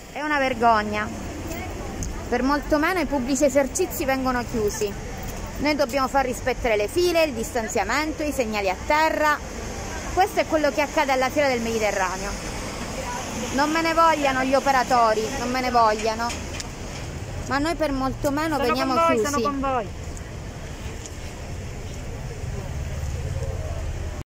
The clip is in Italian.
È una vergogna. Per molto meno i pubblici esercizi vengono chiusi. Noi dobbiamo far rispettare le file, il distanziamento, i segnali a terra. Questo è quello che accade alla Fiera del Mediterraneo. Non me ne vogliano gli operatori, non me ne vogliano. Ma noi per molto meno veniamo chiusi. Sono con voi.